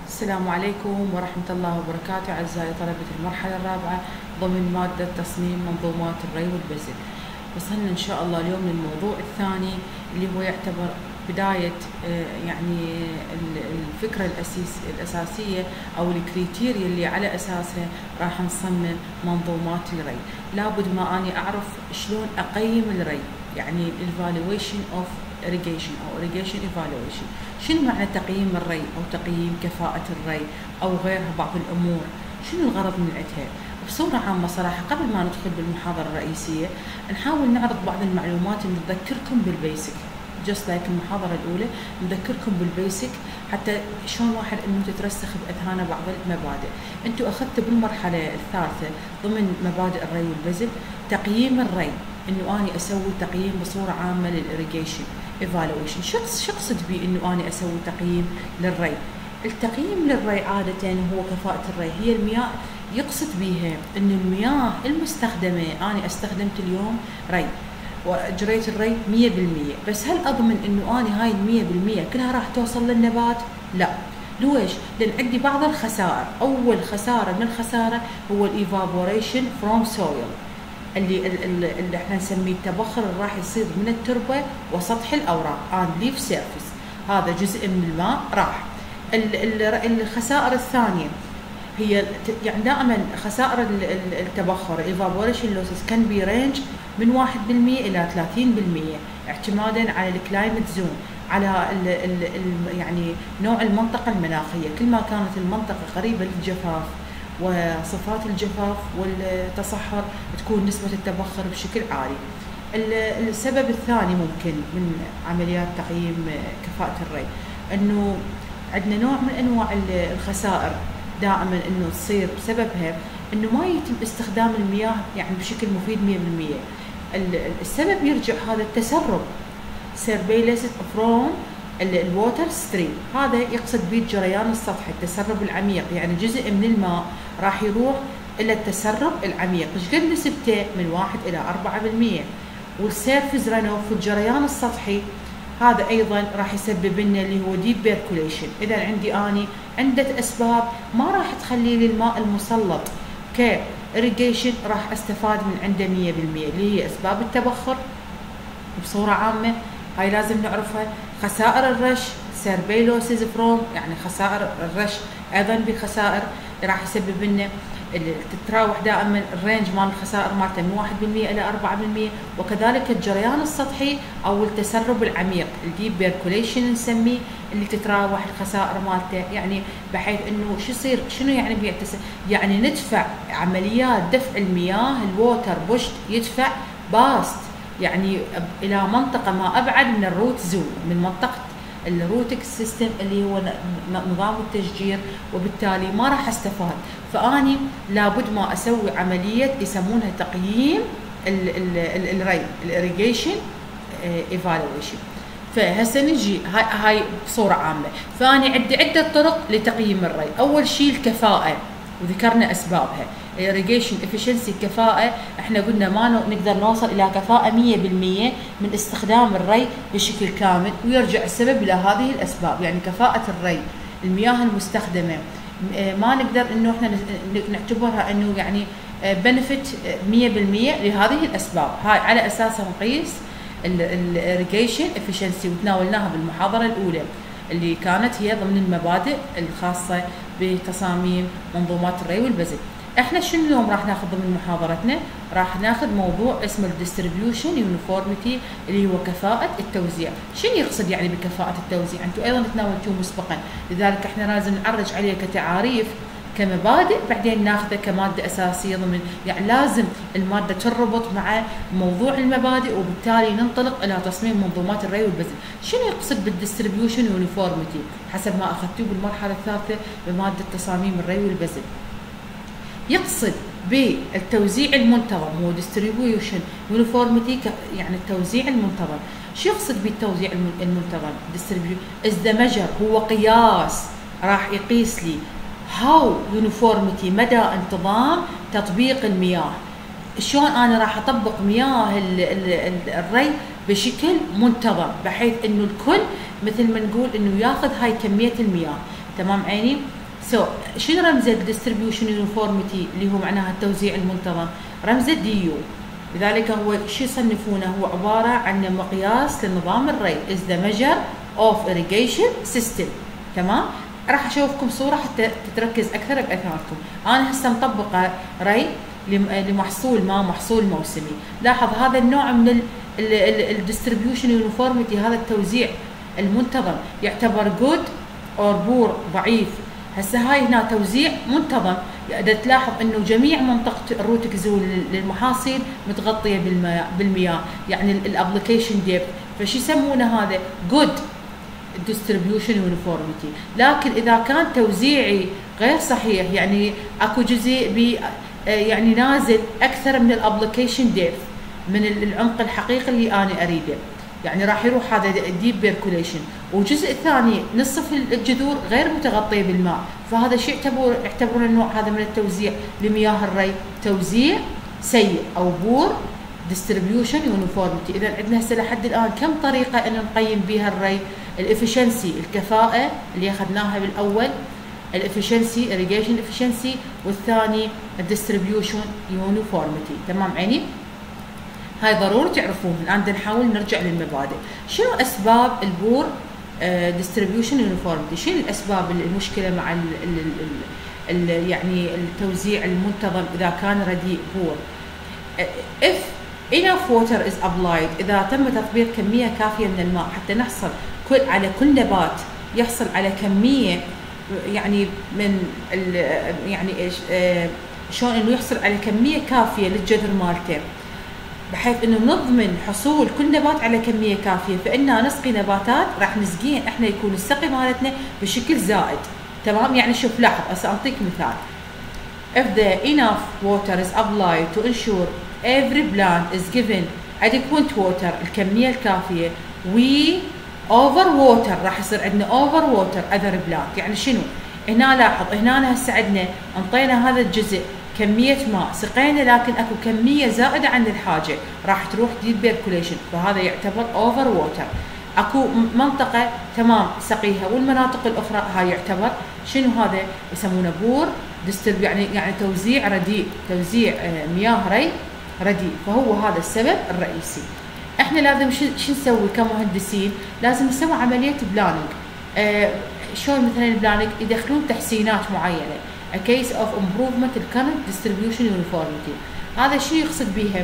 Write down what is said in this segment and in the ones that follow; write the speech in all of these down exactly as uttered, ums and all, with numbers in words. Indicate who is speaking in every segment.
Speaker 1: السلام عليكم ورحمة الله وبركاته أعزائي طلبة المرحلة الرابعة ضمن مادة تصميم منظومات الري والبذل. وصلنا إن شاء الله اليوم للموضوع الثاني اللي هو يعتبر بداية يعني الفكرة الأساس الأساسية أو الكريتيريا اللي على أساسها راح نصمم منظومات الري. لابد ما أني أعرف شلون أقيم الري، يعني evaluation of irrigation أو irrigation evaluation. شنو معنى تقييم الري أو تقييم كفاءة الري أو غيرها بعض الأمور، شنو الغرض من عندها؟ بصورة عامة صراحة قبل ما ندخل بالمحاضرة الرئيسية نحاول نعرض بعض المعلومات اللي نذكركم بالبيسك، just like المحاضرة الأولى نذكركم بالبيسك حتى شلون واحد إنه تترسخ بأذهانه بعض المبادئ. أنتوا أخذتوا بالمرحلة الثالثة ضمن مبادئ الري والبذل تقييم الري، إنه أنا أسوي تقييم بصورة عامة للإريجيشن evaluation. شو اقصد بي انه انا اسوي تقييم للري؟ التقييم للري عادة هو كفاءة الري، هي المياه يقصد بيها انه المياه المستخدمة انا استخدمت اليوم ري واجريت الري مية بالمية، بس هل اضمن انه انا هاي المية بالمية كلها راح توصل للنبات؟ لا. ليش؟ لان عندي بعض الخسائر. اول خسارة من الخسارة هو الايفابوريشن فروم سويل، اللي اللي احنا نسميه التبخر اللي راح يصير من التربه وسطح الاوراق and leaf surface. هذا جزء من الماء راح. الخسائر الثانيه هي يعني دائما خسائر التبخر evaporation losses can be range من واحد بالمية الى ثلاثين بالمية اعتمادا على الكلايمت زون، على ال ال ال يعني نوع المنطقه المناخيه. كل ما كانت المنطقه قريبه للجفاف وصفات الجفاف والتصحر تكون نسبة التبخر بشكل عالي. السبب الثاني ممكن من عمليات تقييم كفاءة الري انه عندنا نوع من انواع الخسائر دائما انه تصير بسببها انه ما يتم استخدام المياه يعني بشكل مفيد مية بالمية. السبب يرجع هذا التسرب surveillance from الووتر ستريم، هذا يقصد به الجريان السطحي، التسرب العميق، يعني جزء من الماء راح يروح الى التسرب العميق. ايش قد نسبته؟ من واحد الى أربعة بالمية. والسيرفز رانوف في الجريان السطحي هذا ايضا راح يسبب لنا اللي هو ديب بيركوليشن. اذا عندي اني عدة اسباب ما راح تخلي لي الماء المسلط ك irrigation راح استفاد من عنده مية بالمية، اللي هي اسباب التبخر بصورة عامة هاي لازم نعرفها. خسائر الرش سيربيلوسيز فروم، يعني خسائر الرش ايضا بخسائر راح يسبب لنا تتراوح دائما الرينج مال الخسائر مالته من واحد بالمية الى أربعة بالمية. وكذلك الجريان السطحي او التسرب العميق الديب بيركوليشن نسميه، اللي تتراوح الخسائر مالته يعني بحيث انه شو يصير، شنو يعني بيعتسر؟ يعني ندفع عمليات دفع المياه الووتر بوشت يدفع باست يعني الى منطقه ما ابعد من الروت زون، من منطقه الروتك سيستم اللي هو نظام التشجير، وبالتالي ما راح استفاد. فاني لابد ما اسوي عمليه يسمونها تقييم الري الاريجيشن ايفالويشن. فهسه نجي هاي هاي بصوره عامه. فاني عندي عده طرق لتقييم الري. اول شيء الكفاءه وذكرنا اسبابها. irrigation efficiency كفاءة، احنا قلنا ما نقدر نوصل الى كفاءة مية بالمية من استخدام الري بشكل كامل، ويرجع السبب الى هذه الاسباب. يعني كفاءة الري المياه المستخدمة ما نقدر انه احنا نعتبرها انه يعني بنفيت مية بالمية لهذه الاسباب. هاي على اساسها نقيس irrigation efficiency، وتناولناها بالمحاضرة الاولى اللي كانت هي ضمن المبادئ الخاصة بتصاميم منظومات الري والبذل. احنا شنو اليوم راح ناخذ من محاضرتنا؟ راح ناخذ موضوع اسمه الديستريبيوشن يونيفورميتي اللي هو كفاءة التوزيع. شنو يقصد يعني بكفاءة التوزيع؟ انتم ايضا تناولتوه مسبقا، لذلك احنا لازم نعرج عليه كتعاريف كمبادئ، بعدين ناخذه كماده اساسيه ضمن، يعني لازم الماده تربط مع موضوع المبادئ، وبالتالي ننطلق الى تصميم منظومات الري والبذل. شنو يقصد بالديستريبيوشن يونيفورميتي حسب ما اخذتوه بالمرحله الثالثه بماده تصاميم الري والبذل؟ يقصد بالتوزيع المنتظم، هو distribution uniformity يعني التوزيع المنتظم. شو يقصد بالتوزيع المنتظم؟ distribution is the measure، هو قياس راح يقيس لي how uniformity مدى انتظام تطبيق المياه. شلون انا راح اطبق مياه الري بشكل منتظم بحيث انه الكل مثل ما نقول انه ياخذ هاي كمية المياه. تمام عيني؟ سو so, شنو رمز الديستريبيوشن يونيفورميتي اللي هو معناها التوزيع المنتظم؟ رمز دي يو. لذلك هو شو يصنفونه؟ هو عباره عن مقياس لنظام الري is the measure of irrigation system. تمام؟ راح اشوفكم صوره حتى تتركز اكثر باثاركم. انا هسه مطبقه ري لمحصول ما محصول موسمي. لاحظ هذا النوع من الديستريبيوشن يونيفورميتي، هذا التوزيع المنتظم يعتبر جود اور بور ضعيف. هسه هاي هنا توزيع منتظم، تلاحظ انه جميع منطقه الروت كزول للمحاصيل متغطيه بالمياه بالمياه يعني الابلكيشن ديب. فشو يسمونه هذا؟ جود distribution uniformity. لكن اذا كان توزيعي غير صحيح، يعني اكو جزء بي يعني نازل اكثر من الابلكيشن ديب، من العمق الحقيقي اللي انا اريده، يعني راح يروح هذا ديب بيركوليشن، وجزء ثاني نصف الجذور غير متغطيه بالماء، فهذا شيء يعتبر يعتبرون النوع هذا من التوزيع لمياه الري توزيع سيء او بور ديستريبيوشن يونيفورميتي. اذا عندنا هسه لحد الان كم طريقه ان نقيم بها الري؟ الافشنسي الكفاءه اللي اخذناها بالاول، الافشنسي irrigation efficiency، والثاني الديستريبيوشن يونيفورميتي. تمام عيني؟ هاي ضروري تعرفوهم. الان بدنا نحاول نرجع للمبادئ. شنو اسباب البور ديستريبيوشن يونيفورميتي؟ شنو الاسباب المشكله مع ال ال ال يعني التوزيع المنتظم اذا كان رديء بور؟ if enough water is applied، اذا تم تطبيق كميه كافيه من الماء حتى نحصل كل على كل نبات يحصل على كميه، يعني من يعني ايش آه شلون انه يحصل على كميه كافيه للجذر مالته، بحيث انه نضمن حصول كل نبات على كميه كافيه، فإنا نسقي نباتات راح نسقيه احنا يكون السقي مالتنا بشكل زائد. تمام؟ يعني شوف لاحظ هسه اعطيك مثال. if the enough water is applied to ensure every plant is given adequate water، الكميه الكافيه، we over water راح يصير عندنا over water other plant. يعني شنو؟ هنا لاحظ هنا هسه عندنا انطينا هذا الجزء كميه ماء سقينا، لكن اكو كميه زائده عن الحاجه راح تروح ديب بيركوليشن، فهذا يعتبر اوفر ووتر. اكو منطقه تمام سقيها والمناطق الاخرى هاي يعتبر شنو؟ هذا يسمونه بور ديسترب، يعني يعني توزيع رديء، توزيع مياه ري رديء. فهو هذا السبب الرئيسي. احنا لازم شو نسوي كمهندسين؟ لازم نسوي عمليه بلاننج. آه شلون مثلا البلاننج؟ يدخلون تحسينات معينه a case of improvement the current distribution uniformity. هذا شو يقصد بيها؟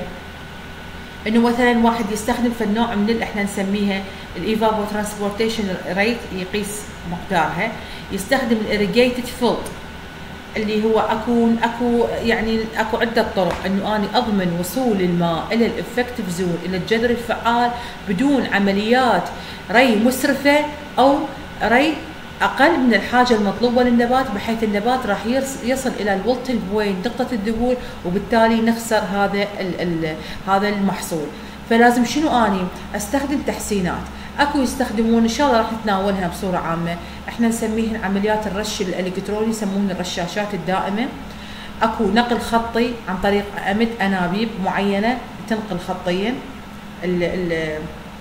Speaker 1: انه مثلا واحد يستخدم في النوع من اللي احنا نسميها الايفابو ترانسبورتيشن ريت، يقيس مقدارها، يستخدم الاريجيتد فيلد اللي هو اكو اكو يعني اكو عده طرق انه اني اضمن وصول الماء الى الافكتيف زون، الى الجذر الفعال، بدون عمليات ري مسرفه او ري اقل من الحاجه المطلوبه للنبات، بحيث النبات راح يصل الى الولتنج بوينت نقطه الذبول، وبالتالي نخسر هذا ال ال هذا المحصول. فلازم شنو اني استخدم تحسينات. اكو يستخدمون ان شاء الله راح نتناولها بصوره عامه، احنا نسميهن عمليات الرش الالكتروني، يسمون الرشاشات الدائمه. اكو نقل خطي عن طريق امد انابيب معينه تنقل خطيا ال ال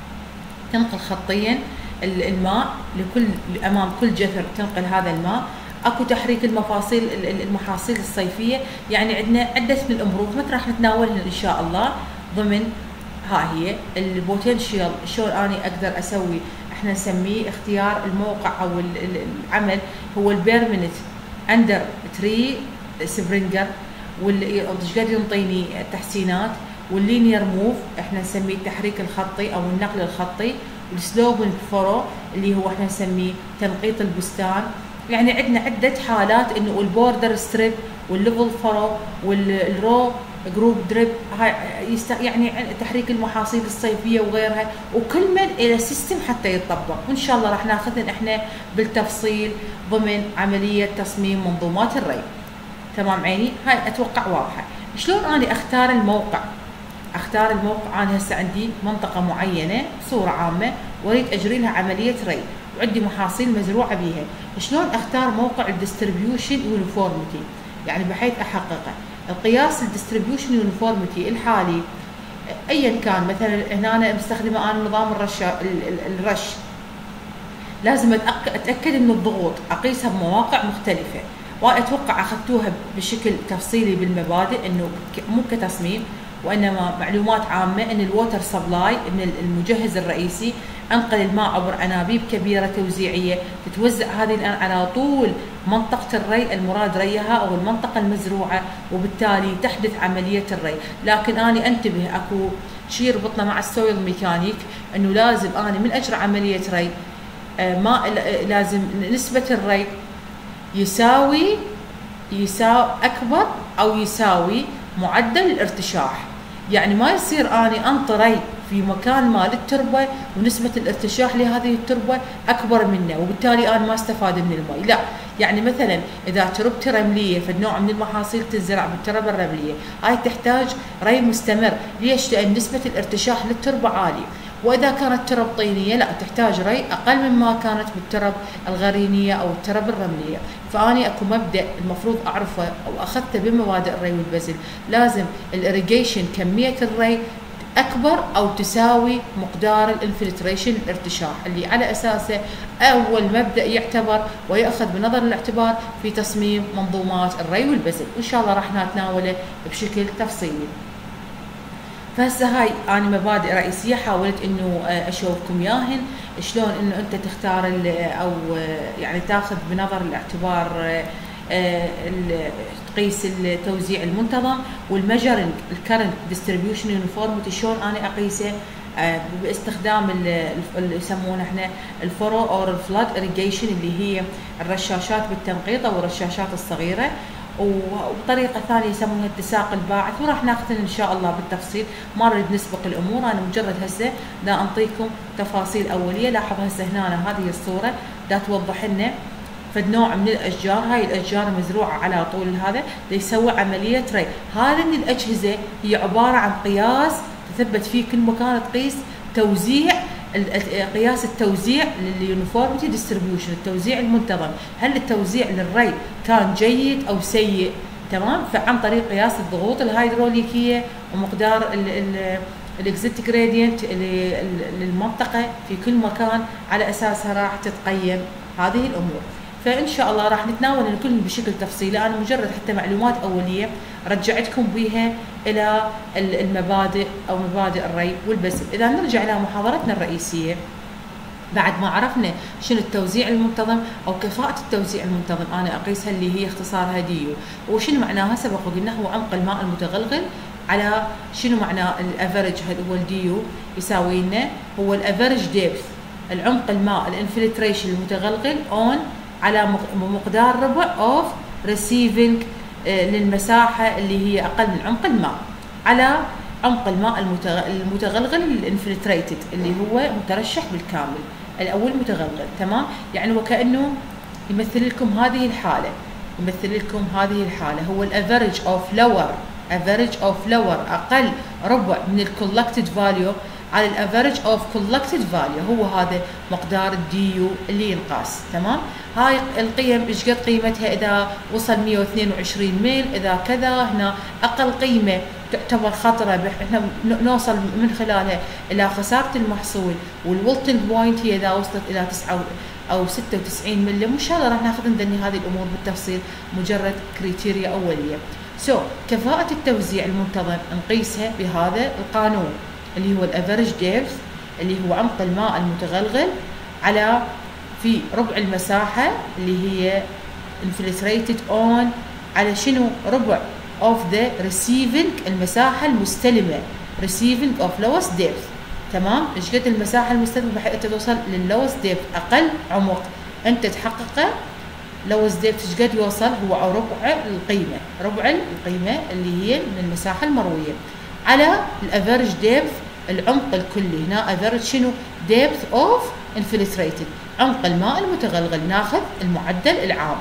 Speaker 1: تنقل خطيا الماء لكل امام كل جذر، تنقل هذا الماء. اكو تحريك المفاصيل المحاصيل الصيفيه، يعني عندنا عده من الامبروفمنت راح نتناولها ان شاء الله ضمن. ها هي البوتنشال، شلون اني اقدر اسوي، احنا نسميه اختيار الموقع او العمل، هو البيرمنت اندر تري سبرينجر، واللي ايش قد ينطيني التحسينات، واللينير موف احنا نسميه التحريك الخطي او النقل الخطي، والسلوبنج فرو اللي هو احنا نسميه تنقيط البستان. يعني عندنا عده حالات، انه البوردر ستريب والليفل فرو والرو جروب دريب، هاي يست... يعني تحريك المحاصيل الصيفيه وغيرها، وكل من الى سيستم حتى يتطبق، وان شاء الله راح ناخذن احنا بالتفصيل ضمن عمليه تصميم منظومات الري. تمام عيني؟ هاي اتوقع واضحه. شلون اني اختار الموقع؟ اختار الموقع، انا هسه عندي منطقه معينه بصوره عامه واريد اجري لها عمليه ري، وعندي محاصيل مزروعه بيها. شلون اختار موقع الديستريبيوشن يونيفورميتي؟ يعني بحيث احققه. القياس الديستريبيوشن يونيفورميتي الحالي ايا كان، مثلا هنا أنا مستخدمه انا نظام الرش الرش لازم اتاكد ان الضغوط اقيسها بمواقع مختلفه، واتوقع اخذتوها بشكل تفصيلي بالمبادئ، انه مو كتصميم وانما معلومات عامه، ان الووتر سبلاي من المجهز الرئيسي انقل الماء عبر انابيب كبيره توزيعيه تتوزع هذه الان على طول منطقه الري المراد ريها او المنطقه المزروعه، وبالتالي تحدث عمليه الري. لكن اني انتبه، اكو شيء يربطنا مع السويل ميكانيك، انه لازم اني من اجرى عمليه ري ما لازم نسبه الري يساوي يساوي اكبر او يساوي معدل الارتشاح. يعني ما يصير اني انطري في مكان مال التربه ونسبه الارتشاح لهذه التربه اكبر منه، وبالتالي انا ما استفاد من المي. لا، يعني مثلا اذا تربتي رمليه فالنوع من المحاصيل تنزرع بالتربه الرمليه، هاي تحتاج ري مستمر. ليش؟ لان نسبه الارتشاح للتربه عاليه. واذا كانت ترب طينيه لا، تحتاج ري اقل مما كانت بالترب الغرينيه او الترب الرمليه. فاني اكو مبدا المفروض اعرفه او اخذته بمبادئ الري والبذل، لازم الاريجيشن كميه الري اكبر او تساوي مقدار الانفلتريشن الارتشاح، اللي على اساسه اول مبدا يعتبر وياخذ بنظر الاعتبار في تصميم منظومات الري والبذل، وان شاء الله راح نتناوله بشكل تفصيلي. فهسه هاي انا مبادئ رئيسيه حاولت انه اشوفكم ياهن شلون انه انت تختار او يعني تاخذ بنظر الاعتبار تقيس التوزيع المنتظم والميجرنج الكرنت ديستريبيوشن يونيفورميتي، شلون انا اقيسه باستخدام اللي يسمونه احنا الفرو اور الفلاد اريجيشن، اللي هي الرشاشات بالتنقيط او الرشاشات الصغيره، وبطريقه ثانيه يسمونها اتساق الباعث، وراح ناخذ ان شاء الله بالتفصيل. ما نريد نسبق الامور، انا مجرد هسه دا انطيكم تفاصيل اوليه. لاحظ هسه هنا هذه الصوره دا توضح لنا فد نوع من الاشجار، هاي الاشجار مزروعه على طول هذا يسوي عمليه ري. هذه من الاجهزه هي عباره عن قياس تثبت فيه كل مكان تقيس توزيع قياس التوزيع لليونيفورميتي ديستريبيوشن، التوزيع المنتظم، هل التوزيع للري كان جيد او سيء؟ تمام. فعن طريق قياس الضغوط الهيدروليكيه ومقدار الاكزيت جريدينت للمنطقه في كل مكان، على اساسها راح تتقيم هذه الامور. فان شاء الله راح نتناول الكل بشكل تفصيلي، انا مجرد حتى معلومات اوليه رجعتكم بها الى المبادئ او مبادئ الري والبذل. اذا نرجع الى محاضرتنا الرئيسيه، بعد ما عرفنا شنو التوزيع المنتظم او كفاءه التوزيع المنتظم، انا اقيسها اللي هي اختصارها ديو. وشنو معناها؟ سبق وقلنا هو عمق الماء المتغلغل على شنو معناه الافرج. هل هو الديو يساوي لنا هو الافرج ديبث، العمق الماء الانفلتريشن المتغلغل اون على مقدار ربع اوف ريسيفنج للمساحه اللي هي اقل من عمق الماء، على عمق الماء المتغلغل الانفلتريتد اللي هو مترشح بالكامل او المتغلغل. تمام. يعني وكانه يمثل لكم هذه الحاله، يمثل لكم هذه الحاله هو الافرج اوف لور افرج اوف لور اقل ربع من الكولكتد فاليو على الافرج اوف كولكتد فاليو، هو هذا مقدار الديو اللي ينقاس. تمام. هاي القيم ايش قد قيمتها؟ اذا وصل مئة واثنين وعشرين ميل، اذا كذا، هنا اقل قيمه تعتبر خطره احنا نوصل من خلالها الى خساره المحصول، والولتنج بوينت هي اذا وصلت الى تسعة او ستة وتسعين ملم. وان شاء الله راح ناخذ ندني هذه الامور بالتفصيل، مجرد كريتيريا اوليه. سو so, كفاءه التوزيع المنتظم نقيسها بهذا القانون اللي هو الافرج ديبث، اللي هو عمق الماء المتغلغل على في ربع المساحه اللي هي انفلتريتد اون على شنو؟ ربع اوف ذا ريسيفنج، المساحه المستلمه، ريسيفنج اوف لوست ديبث. تمام. ايش قد المساحه المستلمه بحيث توصل لللوست ديبث اقل عمق انت تحققه. لوست ديبث ايش قد يوصل؟ هو ربع القيمه، ربع القيمه اللي هي من المساحه المرويه على الافرج ديبث العمق الكلي. هنا افرج شنو؟ ديبث اوف انفلتريتد، عمق الماء المتغلغل، ناخذ المعدل العام.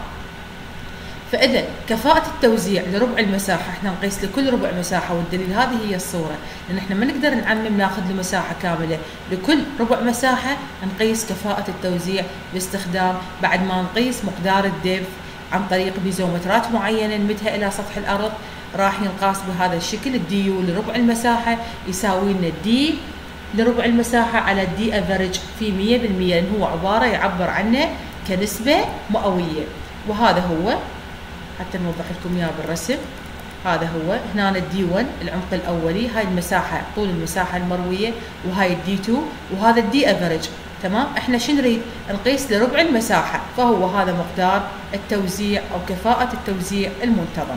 Speaker 1: فاذا كفاءة التوزيع لربع المساحة احنا نقيس لكل ربع مساحة، والدليل هذه هي الصورة، لان احنا ما نقدر نعمم ناخذ له مساحة كاملة، لكل ربع مساحة نقيس كفاءة التوزيع باستخدام بعد ما نقيس مقدار الديبث عن طريق بيزومترات معينة نمدها الى سطح الارض، راح ينقاس بهذا الشكل. الديو لربع المساحة يساوي لنا دي لربع المساحة على الدي افريج في مية بالمية، لأن هو عبارة يعبر عنه كنسبة مئوية. وهذا هو حتى نوضح لكم اياه بالرسم. هذا هو هنا الدي واحد العمق الاولي، هاي المساحه طول المساحه المرويه، وهاي الدي اثنين، وهذا الدي افريج. تمام. احنا شو نريد؟ نقيس لربع المساحه، فهو هذا مقدار التوزيع او كفاءه التوزيع المنتظم،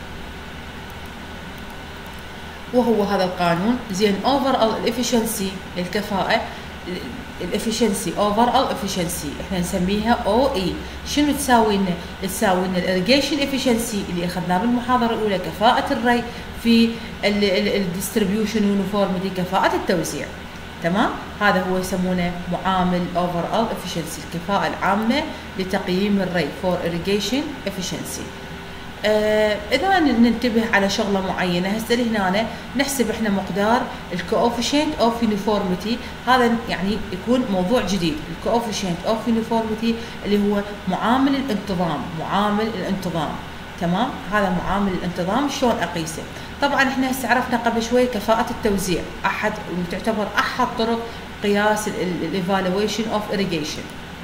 Speaker 1: وهو هذا القانون. زين اوفر الافشنسي الكفاءه، الافشنسي اوفر الافشنسي احنا نسميها او اي. شنو تساوي لنا؟ تساوي لنا الاريجيشن افشنسي اللي اخذناه بالمحاضره الاولى، كفاءه الري في الديستريبيوشن يونيفورميتي، كفاءه التوزيع. تمام. هذا هو يسمونه معامل اوفر الافشنسي، الكفاءه العامه لتقييم الري فور irrigation efficiency. آه اذا ننتبه على شغله معينه، هسه هنا نحسب احنا مقدار الكوفيشنت اوف يونيفورميتي. هذا يعني يكون موضوع جديد، الكوفيشنت اوف يونيفورميتي اللي هو معامل الانتظام، معامل الانتظام. تمام. هذا معامل الانتظام شلون اقيسه؟ طبعا احنا هسه عرفنا قبل شوي كفاءه التوزيع، احد تعتبر احد طرق قياس الايفالويشن اوف irrigation.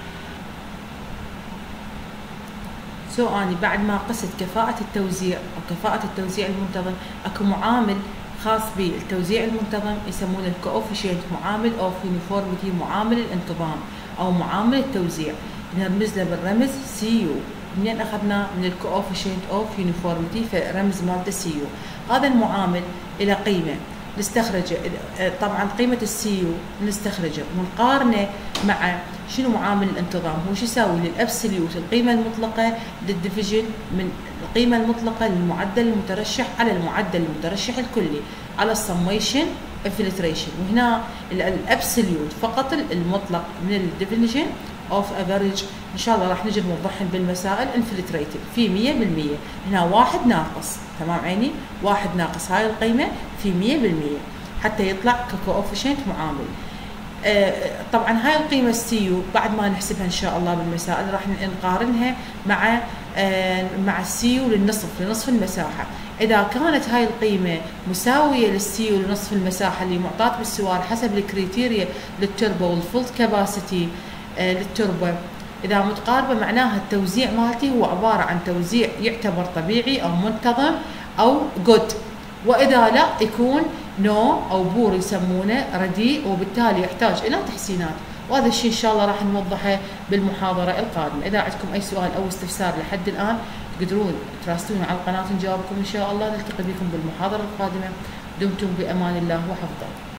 Speaker 1: سو اني بعد ما قست كفاءة التوزيع او كفاءة التوزيع المنتظم، اكو معامل خاص بالتوزيع المنتظم يسمونه الكوفيشنت، معامل اوف يونيفورميتي، معامل الانتظام او معامل التوزيع، نرمز له بالرمز سي يو. منين اخذناه؟ من الكوفيشنت اوف يونيفورميتي، فرمز مالته سي يو. هذا المعامل له قيمة نستخرجه، طبعا قيمة السي يو نستخرجه ونقارنه مع شنو معامل الانتظام. هو شو يساوي؟ للابسوليوت القيمة المطلقة للديفيجن من القيمة المطلقة للمعدل المترشح على المعدل المترشح الكلي على السميشن انفلتريشن. وهنا الابسوليوت فقط المطلق من الديفيجن اوف افريج، ان شاء الله راح نجي نوضحهم بالمسائل. انفلتريتد في مية بالمية، هنا واحد ناقص. تمام عيني؟ واحد ناقص هاي القيمة في مية بالمية حتى يطلع ككوفيشنت معامل. آه طبعا هاي القيمة السي يو بعد ما نحسبها ان شاء الله بالمسائل راح نقارنها مع آه مع السي يو للنصف، لنصف المساحة. اذا كانت هاي القيمة مساوية للسي يو لنصف المساحة اللي معطاة بالسؤال حسب الكريتيريا للتربة والفولت كاباسيتي آه للتربة، اذا متقاربة معناها التوزيع مالتي هو عبارة عن توزيع يعتبر طبيعي او منتظم او جود، واذا لا يكون نو او بور يسمونه رديء، وبالتالي يحتاج الى تحسينات. وهذا الشيء ان شاء الله راح نوضحه بالمحاضره القادمه. اذا عندكم اي سؤال او استفسار لحد الان تقدرون تراسلونا على القناه نجاوبكم ان شاء الله. نلتقي بكم بالمحاضره القادمه. دمتم بامان الله وحفظه.